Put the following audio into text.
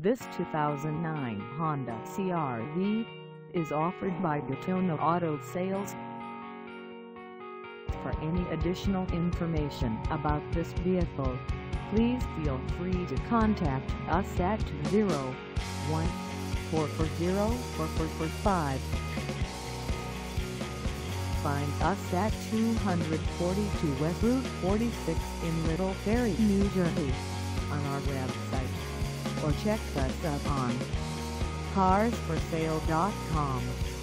This 2009 Honda CR-V is offered by Daytona Auto Sales. For any additional information about this vehicle, please feel free to contact us at 201-440-4445. Find us at 242 West Route 46 in Little Ferry, New Jersey, on our website, or check us out on carsforsale.com.